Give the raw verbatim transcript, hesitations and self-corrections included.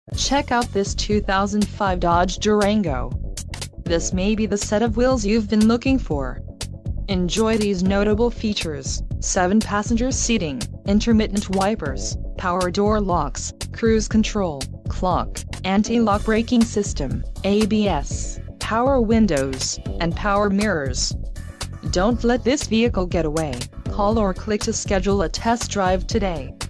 Check out this two thousand five Dodge Durango. This may be the set of wheels you've been looking for. Enjoy these notable features: seven passenger seating, intermittent wipers, power door locks, cruise control, clock, anti-lock braking system, A B S, power windows, and power mirrors. Don't let this vehicle get away. Call or click to schedule a test drive today.